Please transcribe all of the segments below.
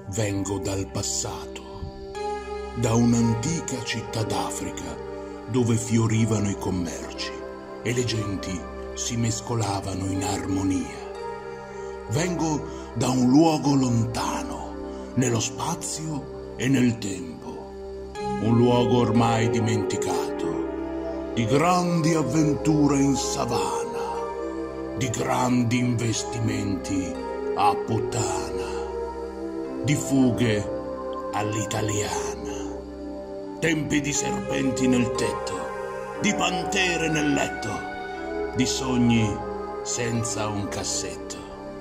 Vengo dal passato, da un'antica città d'Africa dove fiorivano i commerci e le genti si mescolavano in armonia. Vengo da un luogo lontano, nello spazio e nel tempo, un luogo ormai dimenticato, di grandi avventure in savana, di grandi investimenti a puttana, di fughe all'italiana, tempi di serpenti nel tetto, di pantere nel letto, di sogni senza un cassetto,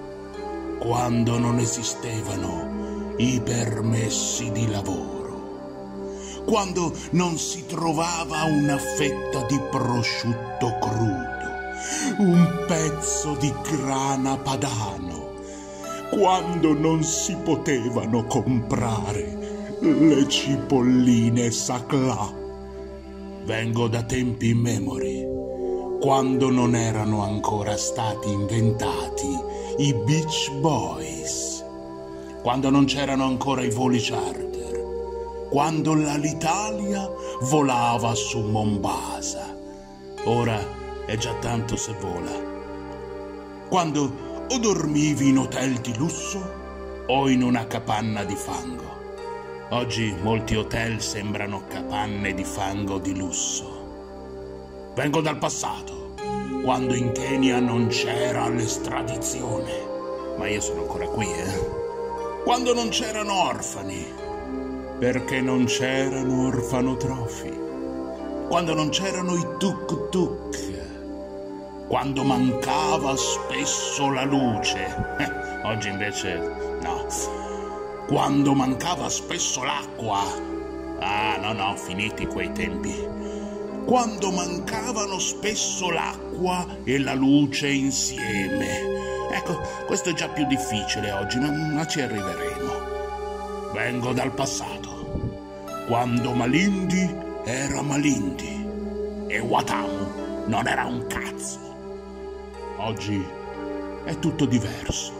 quando non esistevano i permessi di lavoro, quando non si trovava una fetta di prosciutto crudo, un pezzo di grana padano, quando non si potevano comprare le cipolline Saclà. Vengo da tempi immemori, quando non erano ancora stati inventati i Beach Boys, quando non c'erano ancora i voli charter, quando l'Alitalia volava su Mombasa. Ora è già tanto se vola. Quando o dormivi in hotel di lusso o in una capanna di fango. Oggi molti hotel sembrano capanne di fango di lusso. Vengo dal passato, quando in Kenya non c'era l'estradizione. Ma io sono ancora qui, Quando non c'erano orfani, perché non c'erano orfanotrofi. Quando non c'erano i tuk-tuk. Quando mancava spesso la luce. Oggi invece no. Quando mancava spesso l'acqua. Ah, no, finiti quei tempi. Quando mancavano spesso l'acqua e la luce insieme. Ecco, questo è già più difficile oggi, ma ci arriveremo. Vengo dal passato, quando Malindi era Malindi e Watamu non era un cazzo. Oggi è tutto diverso.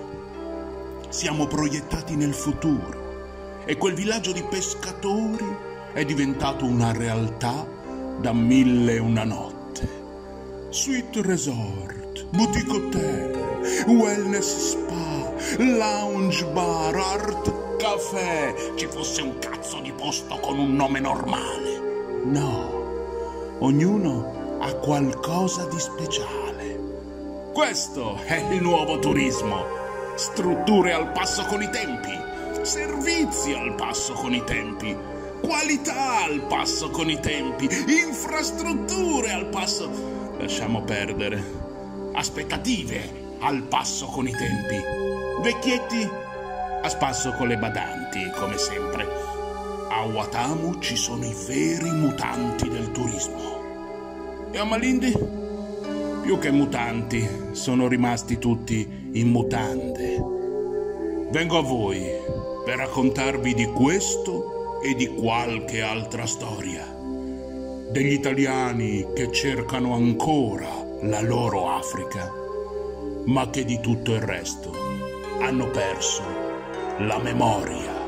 Siamo proiettati nel futuro e quel villaggio di pescatori è diventato una realtà da 1001 notte. Suite resort, boutique hotel, wellness spa, lounge bar, art caffè. Ci fosse un cazzo di posto con un nome normale. No, ognuno ha qualcosa di speciale. Questo è il nuovo turismo. Strutture al passo con i tempi, servizi al passo con i tempi, qualità al passo con i tempi, infrastrutture al passo... Lasciamo perdere. Aspettative al passo con i tempi. Vecchietti a spasso con le badanti, come sempre. A Watamu ci sono i veri mutanti del turismo. E a Malindi? Più che mutanti, sono rimasti tutti in mutande. Vengo a voi per raccontarvi di questo e di qualche altra storia. Degli italiani che cercano ancora la loro Africa, ma che di tutto il resto hanno perso la memoria.